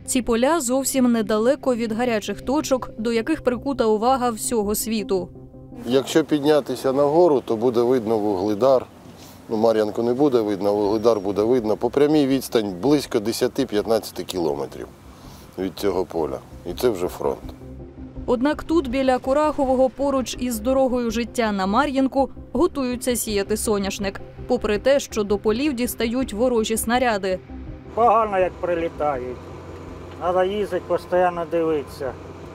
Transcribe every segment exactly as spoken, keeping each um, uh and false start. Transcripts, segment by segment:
Ці поля зовсім недалеко від гарячих точок, до яких прикута увага всього світу. Якщо піднятися нагору, то буде видно Вугледар. Ну, Мар'янку не буде видно, а Вугледар буде видно. По прямій відстань близько десять-п'ятнадцять кілометрів від цього поля. І це вже фронт. Однак тут, біля Курахового, поруч із дорогою життя на Мар'їнку, готуються сіяти соняшник. Попри те, що до полів дістають ворожі снаряди. Погано, як прилітають. Треба їздити, постійно дивитися.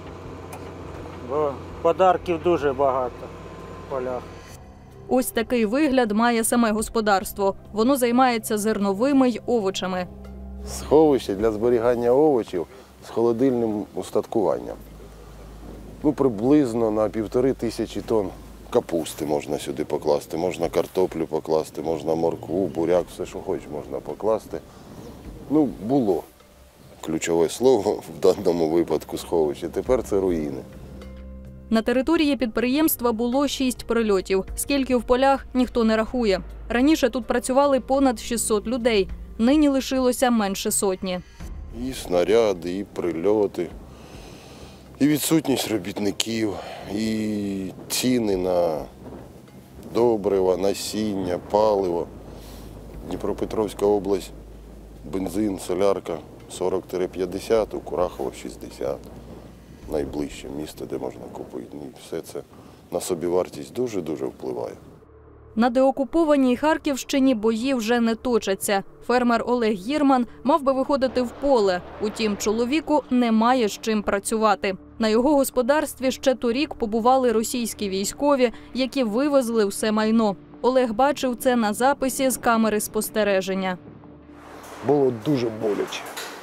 Бо подарків дуже багато в полях. Ось такий вигляд має саме господарство. Воно займається зерновими й овочами. Сховище для зберігання овочів з холодильним устаткуванням. Ну, приблизно на півтори тисячі тонн капусти можна сюди покласти, можна картоплю покласти, можна моркву, буряк, все, що хочеш, можна покласти. Ну, було ключове слово в даному випадку сховище. Тепер це руїни. На території підприємства було шість прильотів. Скільки в полях, ніхто не рахує. Раніше тут працювали понад шістсот людей. Нині лишилося менше сотні. І снаряди, і прильоти, і відсутність робітників, і ціни на добрива, насіння, паливо. Дніпропетровська область, бензин, солярка сорок - п'ятдесят, у Курахово шістдесят. Найближче місто, де можна купити. І все це на собівартість дуже-дуже впливає. На деокупованій Харківщині бої вже не точаться. Фермер Олег Гірман мав би виходити в поле. Утім, чоловіку немає з чим працювати. На його господарстві ще торік побували російські військові, які вивезли все майно. Олег бачив це на записі з камери спостереження. Було дуже боляче.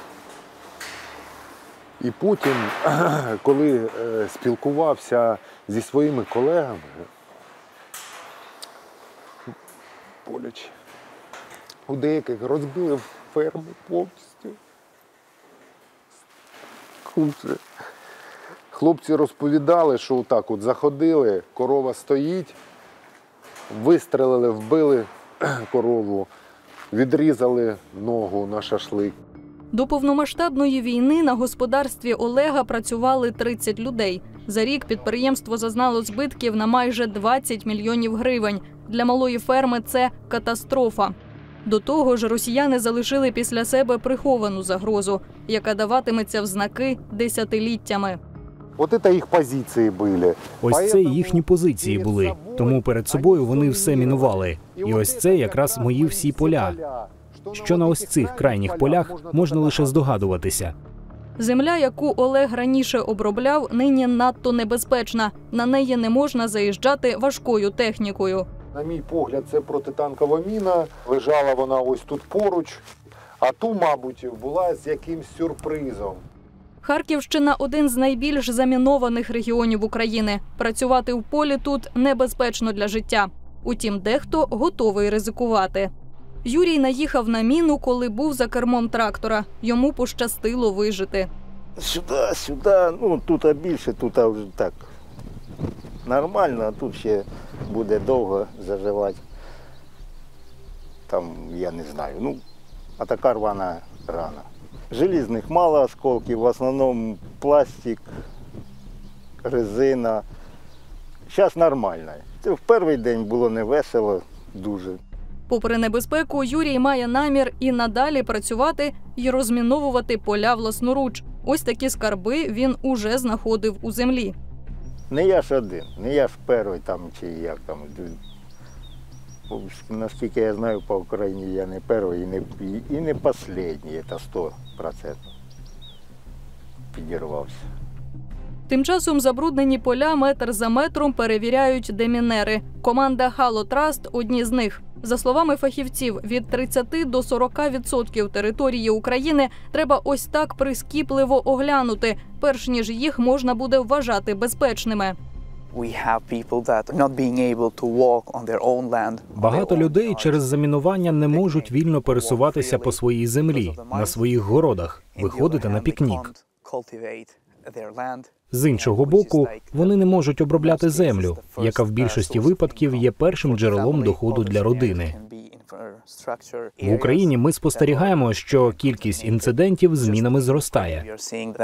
І потім, коли спілкувався зі своїми колегами, боляче. У деяких розбили ферму повністю. Хлопці розповідали, що отак от заходили, корова стоїть, вистрелили, вбили корову, відрізали ногу на шашлик. До повномасштабної війни на господарстві Олега працювали тридцять людей. За рік підприємство зазнало збитків на майже двадцять мільйонів гривень. Для малої ферми це катастрофа. До того ж, росіяни залишили після себе приховану загрозу, яка даватиметься в знаки десятиліттями. От це їх позиції були. Ось це їхні позиції були. Тому перед собою вони все мінували. І ось це якраз мої всі поля. Що на ось цих крайніх полях, можна лише здогадуватися. Земля, яку Олег раніше обробляв, нині надто небезпечна. На неї не можна заїжджати важкою технікою. На мій погляд, це протитанкова міна. Лежала вона ось тут поруч, а ту, мабуть, була з якимсь сюрпризом. Харківщина – один з найбільш замінованих регіонів України. Працювати в полі тут небезпечно для життя. Утім, дехто готовий ризикувати. Юрій наїхав на міну, коли був за кермом трактора. Йому пощастило вижити. Сюди, сюди, ну тут більше, тут вже так нормально, а тут ще буде довго заживати. Там, я не знаю, ну, а така рвана рана. Желізних мало осколків, в основному пластик, резина. Зараз нормально. Це в перший день було невесело дуже. Попри небезпеку, Юрій має намір і надалі працювати і розміновувати поля власноруч. Ось такі скарби він уже знаходив у землі. Не я ж один, не я ж перший там чи як там. Наскільки я знаю, по Україні я не перший і не, і не останній, це сто відсотків підірвався. Тим часом забруднені поля метр за метром перевіряють демінери. Команда «Хало Траст» – одні з них. За словами фахівців, від тридцяти до сорока відсотків території України треба ось так прискіпливо оглянути, перш ніж їх можна буде вважати безпечними. Багато людей через замінування не можуть вільно пересуватися по своїй землі, на своїх городах, виходити на пікнік. З іншого боку, вони не можуть обробляти землю, яка в більшості випадків є першим джерелом доходу для родини. В Україні ми спостерігаємо, що кількість інцидентів з мінами зростає.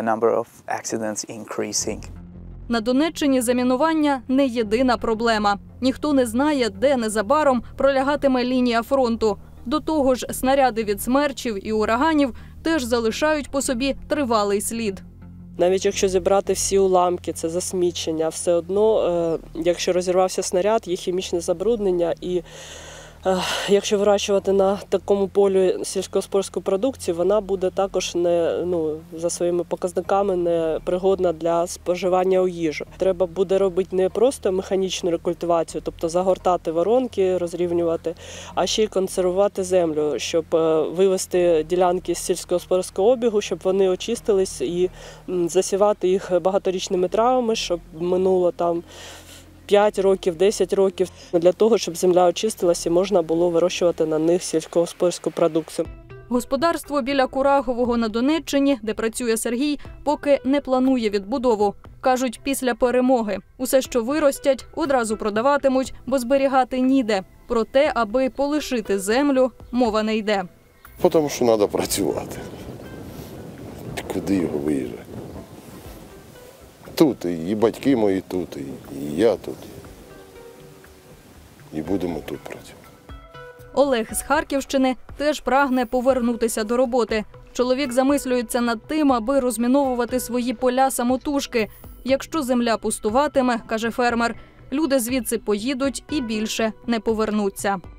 На Донеччині замінування не єдина проблема. Ніхто не знає, де незабаром пролягатиме лінія фронту. До того ж, снаряди від смерчів і ураганів теж залишають по собі тривалий слід. Навіть якщо зібрати всі уламки, це засмічення, все одно, якщо розірвався снаряд, є хімічне забруднення і якщо вирощувати на такому полі сільськогосподарську продукцію, вона буде також не, ну, за своїми показниками не пригодна для споживання у їжу. Треба буде робити не просто механічну рекультивацію, тобто загортати воронки, розрівнювати, а ще й консервувати землю, щоб вивести ділянки з сільськогосподарського обігу, щоб вони очистились і засівати їх багаторічними травами, щоб минуло там п'ять років, десять років, для того, щоб земля очистилася і можна було вирощувати на них сільськогосподарську продукцію. Господарство біля Курагового на Донеччині, де працює Сергій, поки не планує відбудову. Кажуть, після перемоги. Усе, що виростять, одразу продаватимуть, бо зберігати ніде. Про те, аби полишити землю, мова не йде. Тому що треба працювати. Куди його виїжджати? Тут, і батьки мої тут, і я тут. І будемо тут працювати. Олег з Харківщини теж прагне повернутися до роботи. Чоловік замислюється над тим, аби розміновувати свої поля самотужки. Якщо земля пустуватиме, каже фермер, люди звідси поїдуть і більше не повернуться.